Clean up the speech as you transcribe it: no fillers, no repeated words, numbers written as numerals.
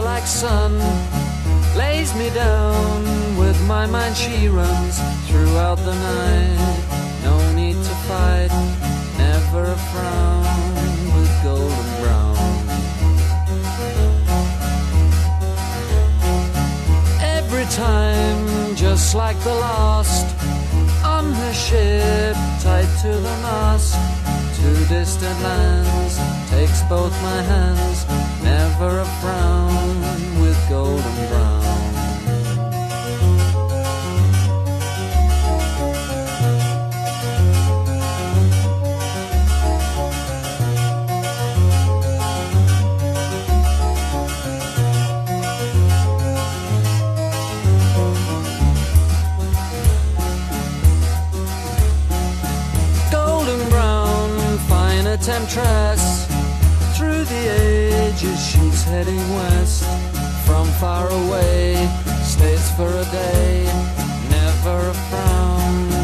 like sun lays me down. With my mind she runs throughout the night. No need to fight, never a frown, with golden brown. Every time, just like the last, on her ship, tied to the mast, to distant lands, takes both my hands, never a frown, with golden brown. Temptress, through the ages she's heading west. From far away, stays for a day, never a frown,